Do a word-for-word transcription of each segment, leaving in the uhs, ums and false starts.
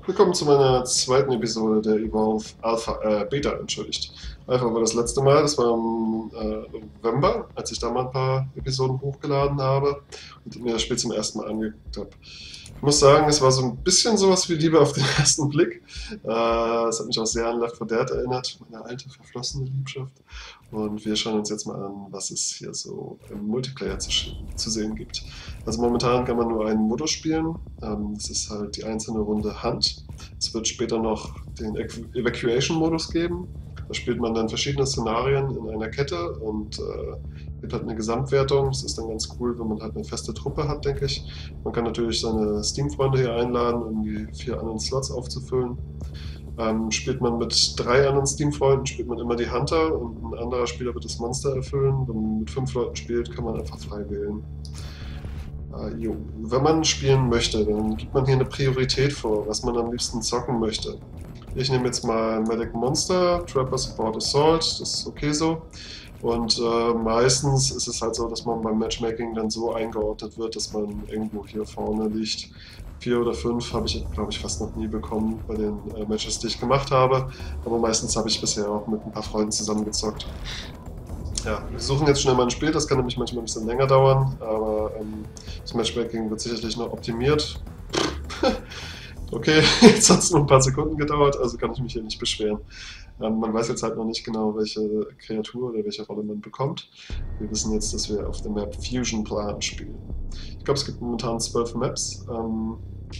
Willkommen zu meiner zweiten Episode der Evolve Alpha, äh, Beta, entschuldigt. Alpha war das letzte Mal, das war im äh, November, als ich da mal ein paar Episoden hochgeladen habe und mir das Spiel zum ersten Mal angeguckt habe. Ich muss sagen, es war so ein bisschen sowas wie Liebe auf den ersten Blick. Äh, es hat mich auch sehr an Left four Dead erinnert, meine alte, verflossene Liebschaft. Und wir schauen uns jetzt mal an, was es hier so im Multiplayer zu, zu sehen gibt. Also momentan kann man nur einen Modus spielen. Ähm, das ist halt die einzelne Runde Hunt. Es wird später noch den Evacuation-Modus geben. Da spielt man dann verschiedene Szenarien in einer Kette und äh, gibt halt eine Gesamtwertung. Das ist dann ganz cool, wenn man halt eine feste Truppe hat, denke ich. Man kann natürlich seine Steam-Freunde hier einladen, um die vier anderen Slots aufzufüllen. Ähm, spielt man mit drei anderen Steam-Freunden, spielt man immer die Hunter und ein anderer Spieler wird das Monster erfüllen. Wenn man mit fünf Leuten spielt, kann man einfach frei wählen. Äh, jo. Wenn man spielen möchte, dann gibt man hier eine Priorität vor, was man am liebsten zocken möchte. Ich nehme jetzt mal Medic Monster, Trapper Support Assault, das ist okay so. Und äh, meistens ist es halt so, dass man beim Matchmaking dann so eingeordnet wird, dass man irgendwo hier vorne liegt. Vier oder fünf habe ich, glaube ich, fast noch nie bekommen bei den äh, Matches, die ich gemacht habe. Aber meistens habe ich bisher auch mit ein paar Freunden zusammengezockt. Ja, wir suchen jetzt schnell mal ein Spiel, das kann nämlich manchmal ein bisschen länger dauern, aber ähm, das Matchmaking wird sicherlich noch optimiert. Okay, jetzt hat es nur ein paar Sekunden gedauert, also kann ich mich hier nicht beschweren. Ähm, man weiß jetzt halt noch nicht genau, welche Kreatur oder welche Rolle man bekommt. Wir wissen jetzt, dass wir auf der Map Fusion Plan spielen. Ich glaube, es gibt momentan zwölf Maps. Ähm,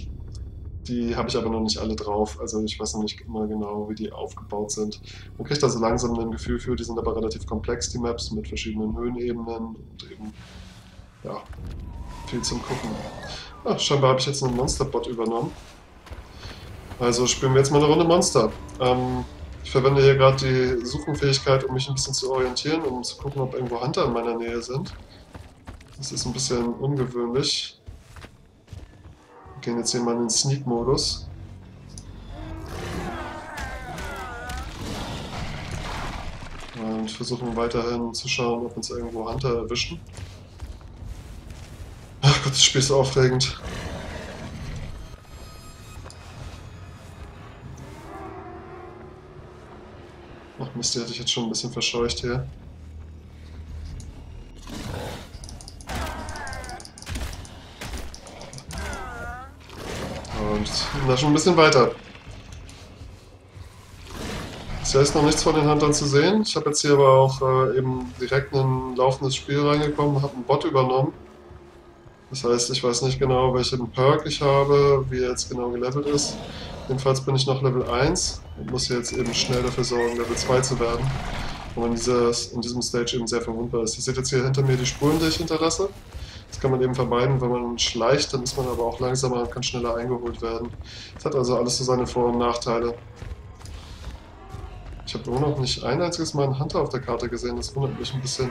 die habe ich aber noch nicht alle drauf, also ich weiß noch nicht immer genau, wie die aufgebaut sind. Man kriegt also langsam ein Gefühl für, die sind aber relativ komplex, die Maps, mit verschiedenen Höhenebenen und eben, ja, viel zum Gucken. Ah, scheinbar habe ich jetzt einen Monsterbot übernommen. Also spielen wir jetzt mal eine Runde Monster. Ähm, ich verwende hier gerade die Suchenfähigkeit, um mich ein bisschen zu orientieren, um zu gucken, ob irgendwo Hunter in meiner Nähe sind. Das ist ein bisschen ungewöhnlich. Wir gehen jetzt hier mal in den Sneak-Modus. Und versuchen weiterhin zu schauen, ob uns irgendwo Hunter erwischen. Ach Gott, das Spiel ist aufregend. Ach Mist, die hatte ich jetzt schon ein bisschen verscheucht hier. Und na, schon ein bisschen weiter. Bisher ist noch nichts von den Huntern zu sehen. Ich habe jetzt hier aber auch äh, eben direkt in ein laufendes Spiel reingekommen, habe einen Bot übernommen. Das heißt, ich weiß nicht genau, welchen Perk ich habe, wie er jetzt genau gelevelt ist. Jedenfalls bin ich noch Level eins und muss jetzt eben schnell dafür sorgen, Level zwei zu werden. Und man dieses, in diesem Stage eben sehr verwundbar ist. Ihr seht jetzt hier hinter mir die Spuren, die ich hinterlasse. Das kann man eben vermeiden, wenn man schleicht, dann ist man aber auch langsamer und kann schneller eingeholt werden. Das hat also alles so seine Vor- und Nachteile. Ich habe immer noch nicht ein einziges Mal einen Hunter auf der Karte gesehen, das wundert mich ein bisschen.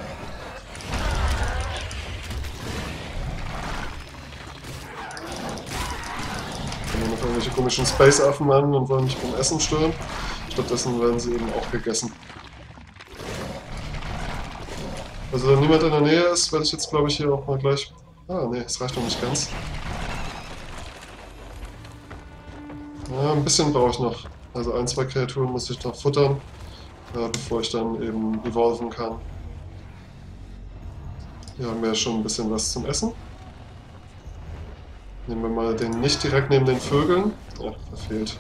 Noch irgendwelche komischen Space-Affen an und wollen mich beim Essen stören. Stattdessen werden sie eben auch gegessen. Also wenn niemand in der Nähe ist, werde ich jetzt glaube ich hier auch mal gleich... Ah ne, es reicht noch nicht ganz. Ja, ein bisschen brauche ich noch. Also ein, zwei Kreaturen muss ich noch futtern, äh, bevor ich dann eben evolven kann. Hier haben wir ja schon ein bisschen was zum Essen. Nehmen wir mal den nicht direkt neben den Vögeln. Ja, verfehlt.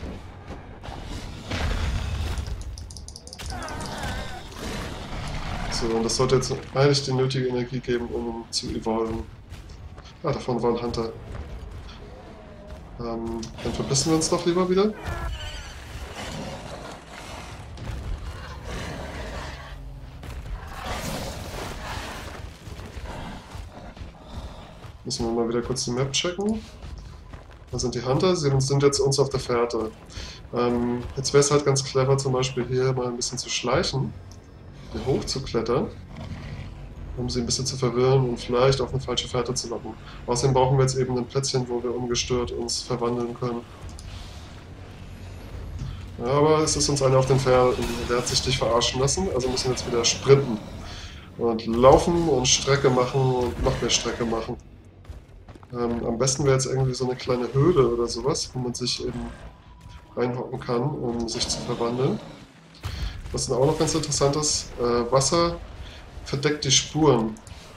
So, und das sollte jetzt eigentlich die nötige Energie geben, um zu evolven. Ah, da vorne war ein Hunter. Ähm, dann verbissen wir uns doch lieber wieder. Müssen wir mal wieder kurz die Map checken. Da sind die Hunter, sie sind jetzt uns auf der Fährte. Ähm, jetzt wäre es halt ganz clever, zum Beispiel hier mal ein bisschen zu schleichen, hier hoch zu klettern, um sie ein bisschen zu verwirren und vielleicht auf eine falsche Fährte zu locken. Außerdem brauchen wir jetzt eben ein Plätzchen, wo wir ungestört uns verwandeln können. Ja, aber es ist uns einer auf den Fährten, der hat sich dich verarschen lassen, also müssen wir jetzt wieder sprinten. Und laufen und Strecke machen und noch mehr Strecke machen. Ähm, am besten wäre jetzt irgendwie so eine kleine Höhle oder sowas, wo man sich eben reinhocken kann, um sich zu verwandeln. Was dann auch noch ganz interessant ist, äh, Wasser verdeckt die Spuren.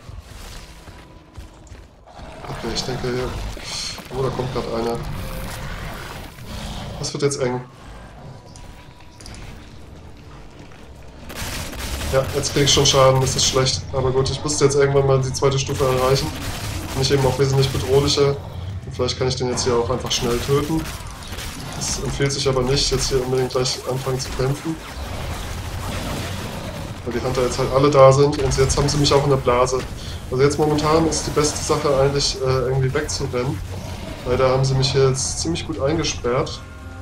Okay, ich denke hier... Oh, da kommt gerade einer. Das wird jetzt eng. Ja, jetzt kriege ich schon Schaden, das ist schlecht. Aber gut, ich musste jetzt irgendwann mal die zweite Stufe erreichen. Bin ich eben auch wesentlich bedrohlicher. Und vielleicht kann ich den jetzt hier auch einfach schnell töten. Das empfiehlt sich aber nicht, jetzt hier unbedingt gleich anfangen zu kämpfen. Weil die Hunter jetzt halt alle da sind und jetzt haben sie mich auch in der Blase. Also jetzt momentan ist die beste Sache eigentlich äh, irgendwie wegzurennen. Leider haben sie mich hier jetzt ziemlich gut eingesperrt.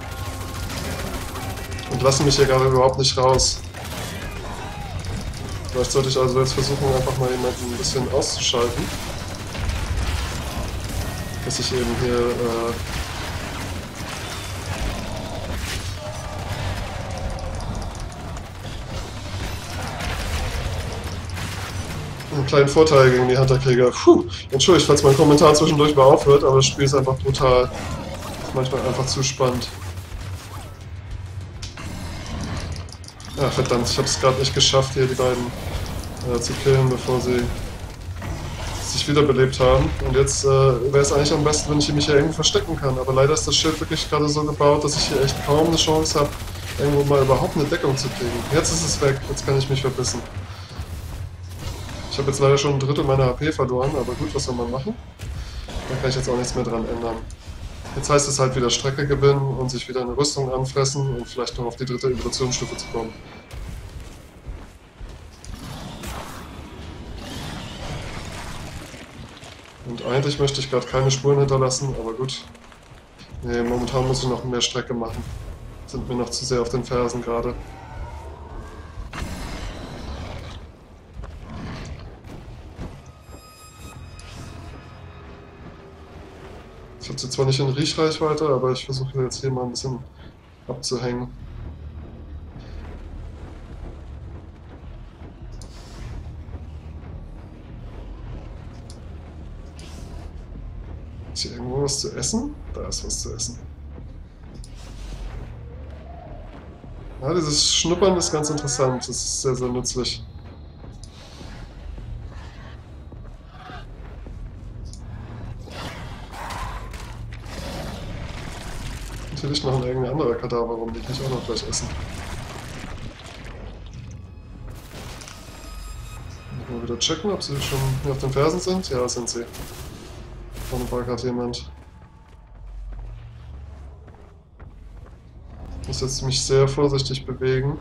Und lassen mich hier gerade überhaupt nicht raus. Vielleicht sollte ich also jetzt versuchen, einfach mal jemanden ein bisschen auszuschalten. Dass ich eben hier äh, einen kleinen Vorteil gegen die Hunter kriege. Puh, entschuldigt, falls mein Kommentar zwischendurch mal aufhört, aber das Spiel ist einfach brutal. Ist manchmal einfach zu spannend. Ja, verdammt, ich habe es gerade nicht geschafft, hier die beiden äh, zu killen, bevor sie sich wiederbelebt haben. Und jetzt äh, wäre es eigentlich am besten, wenn ich mich hier irgendwo verstecken kann. Aber leider ist das Schild wirklich gerade so gebaut, dass ich hier echt kaum eine Chance habe, irgendwo mal überhaupt eine Deckung zu kriegen. Jetzt ist es weg, jetzt kann ich mich verbissen. Ich habe jetzt leider schon ein Drittel meiner H P verloren, aber gut, was soll man machen? Da kann ich jetzt auch nichts mehr dran ändern. Jetzt heißt es halt wieder Strecke gewinnen und sich wieder eine Rüstung anfressen und vielleicht noch auf die dritte Evolutionsstufe zu kommen. Und eigentlich möchte ich gerade keine Spuren hinterlassen, aber gut. Nee, momentan muss ich noch mehr Strecke machen. Sind mir noch zu sehr auf den Fersen gerade. Ich habe sie zwar nicht in Riechreichweite, aber ich versuche jetzt hier mal ein bisschen abzuhängen. Ist hier irgendwo was zu essen? Da ist was zu essen. Ja, dieses Schnuppern ist ganz interessant. Das ist sehr, sehr nützlich. Natürlich noch ein irgendein anderer Kadaver rum, die kann ich auch noch gleich essen. Mal wieder checken, ob sie schon hier auf den Fersen sind. Ja, sind sie. Vorne war gerade jemand. Ich muss jetzt mich sehr vorsichtig bewegen.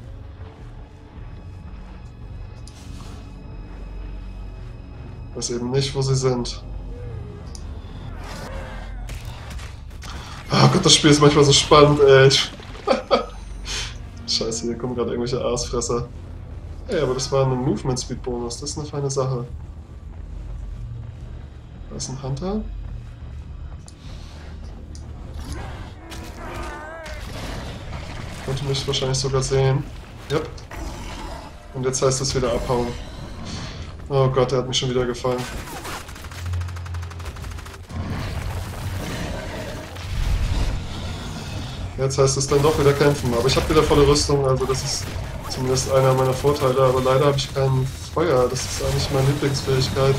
Ich weiß eben nicht, wo sie sind. Oh Gott, das Spiel ist manchmal so spannend, ey. Scheiße, hier kommen gerade irgendwelche Aasfresser. Ey, aber das war ein Movement Speed Bonus, das ist eine feine Sache. Da ist ein Hunter. Konnte mich wahrscheinlich sogar sehen. Yep. Und jetzt heißt es wieder abhauen. Oh Gott, der hat mich schon wieder gefangen. Jetzt heißt es dann doch wieder kämpfen, aber ich habe wieder volle Rüstung, also das ist zumindest einer meiner Vorteile, aber leider habe ich kein Feuer, das ist eigentlich meine Lieblingsfähigkeit.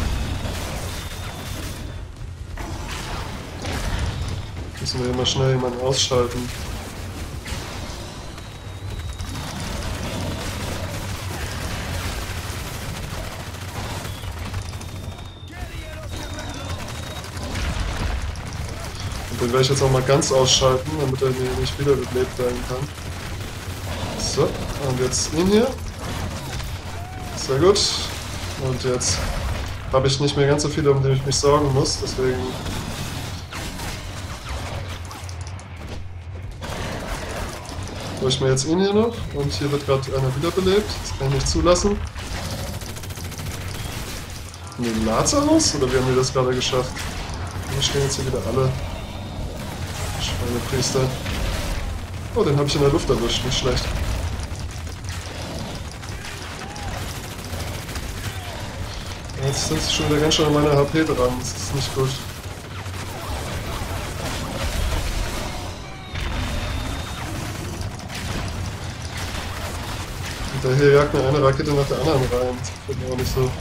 Müssen wir immer schnell jemanden ausschalten. Den werde ich jetzt auch mal ganz ausschalten, damit er mir nicht wiederbelebt werden kann. So, und jetzt ihn hier. Sehr gut. Und jetzt habe ich nicht mehr ganz so viele, um die ich mich sorgen muss, deswegen... hole ich mir jetzt ihn hier noch und hier wird gerade einer wiederbelebt. Das kann ich nicht zulassen. In den Lazarus? Oder wie haben wir das gerade geschafft? Wir stehen jetzt hier wieder alle. Schweinepriester. Oh, den habe ich in der Luft erwischt, nicht schlecht. Jetzt sind sie schon wieder ganz schön an meiner H P dran, das ist nicht gut. Der hier jagt mir eine Rakete nach der anderen rein. Das gefällt mir auch nicht so.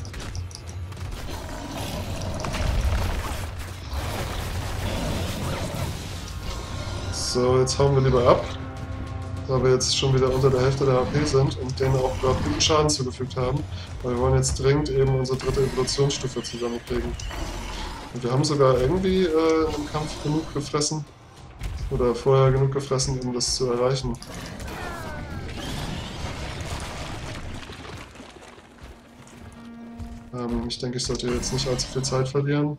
So, jetzt hauen wir lieber ab. Da wir jetzt schon wieder unter der Hälfte der H P sind und denen auch gerade guten Schaden zugefügt haben. Weil wir wollen jetzt dringend eben unsere dritte Evolutionsstufe zusammenkriegen. Und wir haben sogar irgendwie äh, im Kampf genug gefressen. Oder vorher genug gefressen, um das zu erreichen. Ähm, ich denke, ich sollte jetzt nicht allzu viel Zeit verlieren.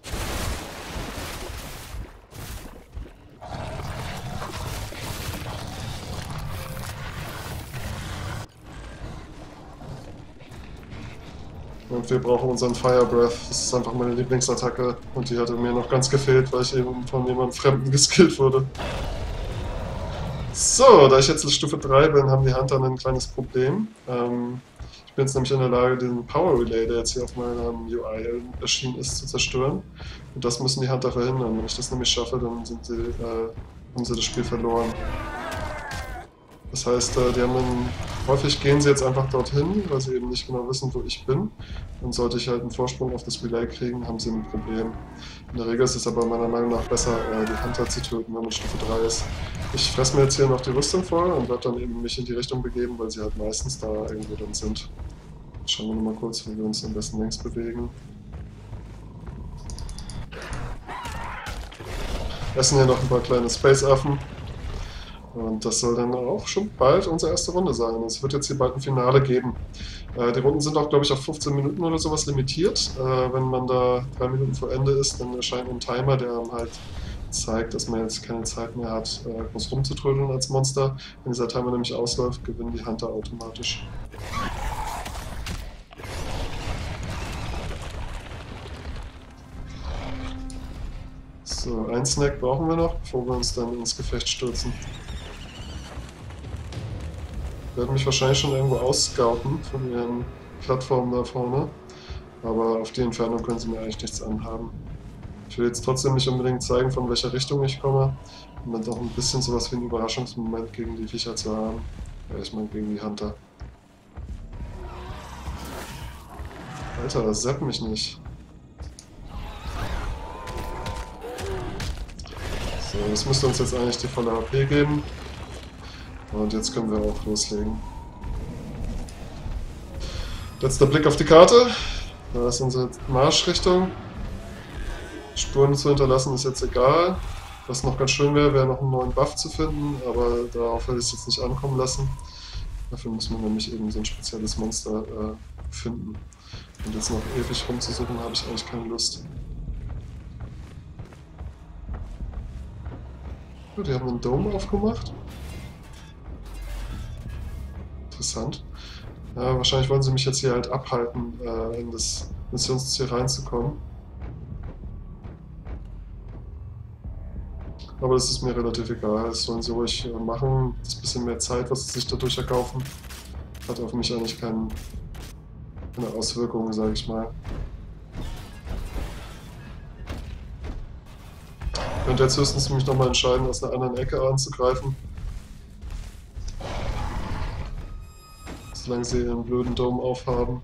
Und wir brauchen unseren Fire Breath. Das ist einfach meine Lieblingsattacke. Und die hatte mir noch ganz gefehlt, weil ich eben von jemandem Fremden geskillt wurde. So, da ich jetzt in Stufe drei bin, haben die Hunter ein kleines Problem. Ähm, ich bin jetzt nämlich in der Lage, den Power Relay, der jetzt hier auf meinem U I erschienen ist, zu zerstören. Und das müssen die Hunter verhindern. Wenn ich das nämlich schaffe, dann sind sie, äh, haben sie das Spiel verloren. Das heißt, die haben dann, häufig gehen sie jetzt einfach dorthin, weil sie eben nicht genau wissen, wo ich bin. Und sollte ich halt einen Vorsprung auf das Relay kriegen, haben sie ein Problem. In der Regel ist es aber meiner Meinung nach besser, die Hunter zu töten, wenn man Stufe drei ist. Ich fresse mir jetzt hier noch die Rüstung voll und werde dann eben mich in die Richtung begeben, weil sie halt meistens da irgendwo dann sind. Schauen wir nochmal kurz, wie wir uns am besten links bewegen. Essen hier noch ein paar kleine Space-Affen. Und das soll dann auch schon bald unsere erste Runde sein. Es wird jetzt hier bald ein Finale geben. Äh, die Runden sind auch, glaube ich, auf fünfzehn Minuten oder sowas limitiert. Äh, wenn man da drei Minuten vor Ende ist, dann erscheint ein Timer, der einem halt zeigt, dass man jetzt keine Zeit mehr hat, äh, groß rumzutrödeln als Monster. Wenn dieser Timer nämlich ausläuft, gewinnen die Hunter automatisch. So, ein Snack brauchen wir noch, bevor wir uns dann ins Gefecht stürzen. Die werden mich wahrscheinlich schon irgendwo ausscouten von ihren Plattformen da vorne, aber auf die Entfernung können sie mir eigentlich nichts anhaben. Ich will jetzt trotzdem nicht unbedingt zeigen, von welcher Richtung ich komme, um dann doch ein bisschen sowas wie einen Überraschungsmoment gegen die Viecher zu haben. Ja, ich meine gegen die Hunter. Alter, das zappt mich nicht. So, das müsste uns jetzt eigentlich die volle H P geben. Und jetzt können wir auch loslegen. Letzter Blick auf die Karte. Da ist unsere Marschrichtung. Spuren zu hinterlassen ist jetzt egal. Was noch ganz schön wäre, wäre noch einen neuen Buff zu finden, aber darauf werde ich es jetzt nicht ankommen lassen. Dafür muss man nämlich eben so ein spezielles Monster äh, finden. Und jetzt noch ewig rumzusuchen, habe ich eigentlich keine Lust. Oh, die haben einen Dome aufgemacht. Interessant. Ja, wahrscheinlich wollen sie mich jetzt hier halt abhalten, äh, in das Missionsziel reinzukommen. Aber das ist mir relativ egal, das sollen sie ruhig äh, machen. Das bisschen mehr Zeit, was sie sich dadurch erkaufen, hat auf mich eigentlich kein, keine Auswirkungen, sage ich mal. Ich könnte jetzt höchstens mich nochmal entscheiden, aus einer anderen Ecke anzugreifen. Solange sie ihren blöden Dome aufhaben.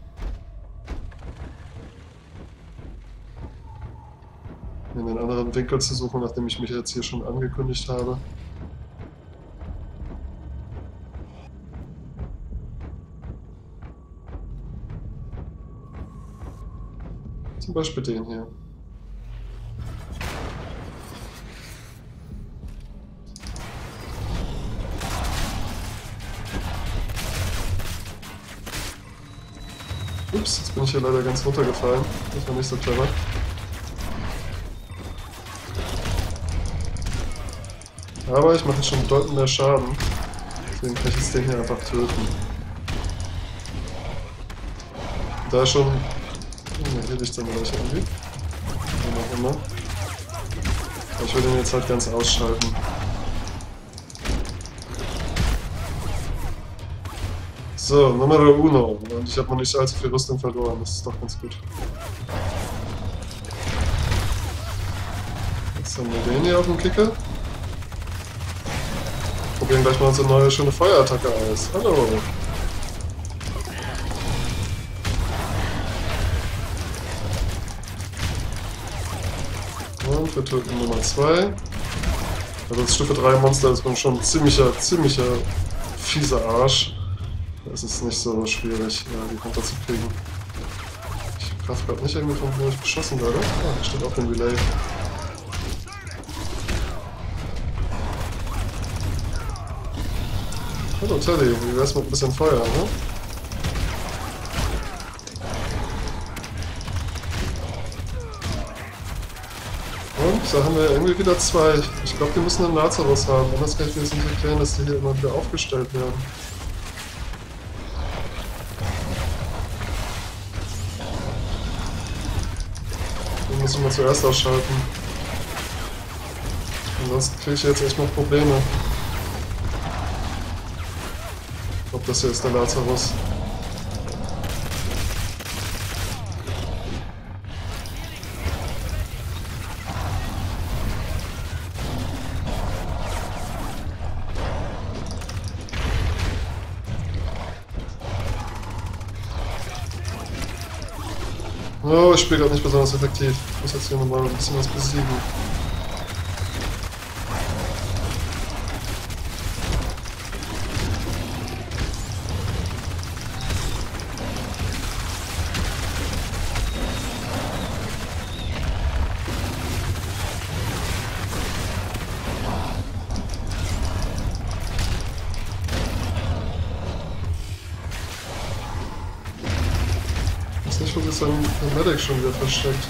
In einen anderen Winkel zu suchen, nachdem ich mich jetzt hier schon angekündigt habe. Zum Beispiel den hier. Ups, jetzt bin ich hier leider ganz runtergefallen. Das war nicht so clever. Aber ich mache jetzt schon bedeutend mehr Schaden. Deswegen kann ich jetzt den hier einfach töten. Da schon... Hm, hier liegt dann gleich irgendwie. Wie auch immer. Aber ich will den jetzt halt ganz ausschalten. So, Numero uno. Und ich habe noch nicht allzu viel Rüstung verloren, das ist doch ganz gut. Jetzt haben wir den hier auf dem Kicker. Probieren gleich mal unsere neue schöne Feuerattacke aus. Hallo! Gut, wir töten Nummer zwei. Also das Stufe drei Monster ist man schon ein ziemlicher, ziemlicher fieser Arsch. Es ist nicht so schwierig, ja, die runterzukriegen. Ich greife gerade nicht irgendwie, von wo ich beschossen werde. Ah, da steht auch ein Relay. Hallo Teddy, wie wär's mit ein bisschen Feuer, ne? Und da haben wir irgendwie wieder zwei. Ich glaube, die müssen einen Lazarus haben. Anders kann ich mir das nicht erklären, dass die hier immer wieder aufgestellt werden. Den muss ich mal zuerst ausschalten. Ansonsten kriege ich jetzt echt noch Probleme. Ich glaube, das hier ist der Lazarus. Oh, ich spiele gerade nicht besonders effektiv. Ich muss jetzt hier nochmal ein bisschen was besiegen. Ich weiß nicht, wo sich sein Medic schon wieder versteckt.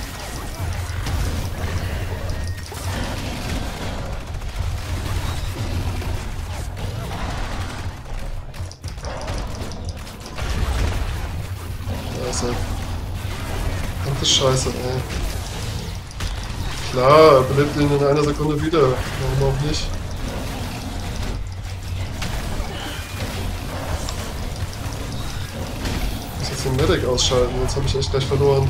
Da ist er. Verdammte Scheiße, ey. Klar, er belebt ihn in einer Sekunde wieder. Warum auch nicht? Ich muss jetzt den Medic ausschalten, jetzt habe ich echt gleich verloren.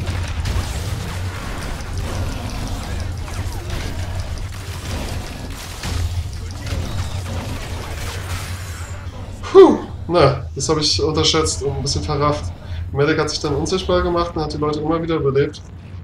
Puh, na, das habe ich unterschätzt und ein bisschen verrafft. Der Medic hat sich dann unsichtbar gemacht und hat die Leute immer wieder überlebt.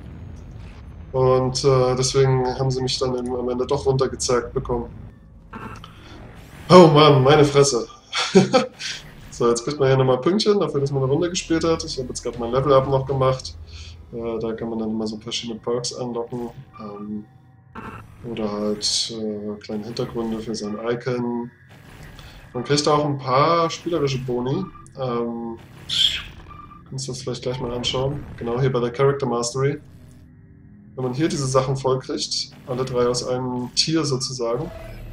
Und äh, deswegen haben sie mich dann eben am Ende doch runtergezeigt bekommen. Oh Mann, meine Fresse. So, jetzt kriegt man hier nochmal Pünktchen, dafür, dass man eine Runde gespielt hat. Ich habe jetzt gerade mein Level-Up noch gemacht. Äh, da kann man dann immer so verschiedene Perks anlocken. Ähm, oder halt äh, kleine Hintergründe für sein Icon. Man kriegt auch ein paar spielerische Boni. Ähm, kannst du das vielleicht gleich mal anschauen. Genau hier bei der Character Mastery. Wenn man hier diese Sachen vollkriegt, alle drei aus einem Tier sozusagen.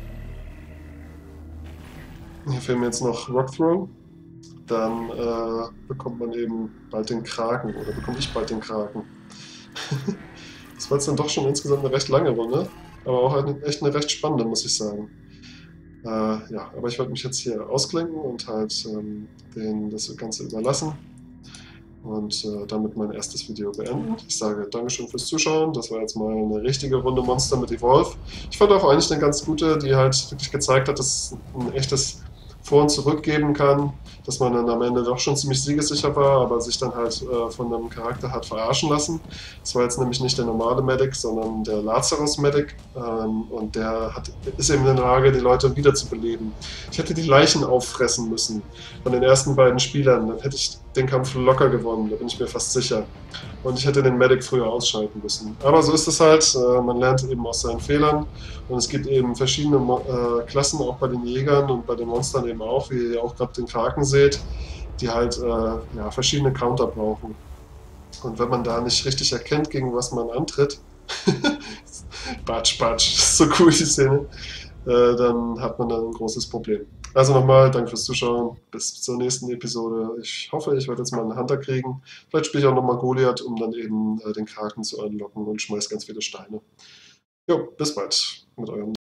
Hier fehlen mir jetzt noch Rock Throw. Dann äh, bekommt man eben bald den Kraken, oder bekomme ich bald den Kraken. Das war jetzt dann doch schon insgesamt eine recht lange Runde, aber auch eine, echt eine recht spannende, muss ich sagen. Äh, ja, aber ich werde mich jetzt hier ausklinken und halt ähm, denen das Ganze überlassen und äh, damit mein erstes Video beenden. Ich sage Dankeschön fürs Zuschauen, das war jetzt mal eine richtige Runde Monster mit Evolve. Ich fand auch eigentlich eine ganz gute, die halt wirklich gezeigt hat, dass es ein echtes Vor- und Zurück geben kann, dass man dann am Ende doch schon ziemlich siegessicher war, aber sich dann halt äh, von einem Charakter hat verarschen lassen. Das war jetzt nämlich nicht der normale Medic, sondern der Lazarus Medic ähm, und der hat, ist eben in der Lage, die Leute wiederzubeleben. Ich hätte die Leichen auffressen müssen von den ersten beiden Spielern, dann hätte ich den Kampf locker gewonnen, da bin ich mir fast sicher. Und ich hätte den Medic früher ausschalten müssen. Aber so ist es halt, äh, man lernt eben aus seinen Fehlern und es gibt eben verschiedene äh, Klassen, auch bei den Jägern und bei den Monstern eben auch, wie ihr auch gerade den Kraken seht, die halt äh, ja, verschiedene Counter brauchen. Und wenn man da nicht richtig erkennt, gegen was man antritt, batsch, batsch, das ist so cool die Szene, äh, dann hat man dann ein großes Problem. Also nochmal, danke fürs Zuschauen, bis zur nächsten Episode. Ich hoffe, ich werde jetzt mal einen Hunter kriegen. Vielleicht spiele ich auch nochmal Goliath, um dann eben äh, den Kraken zu anlocken und schmeiß ganz viele Steine. Jo, bis bald mit eurem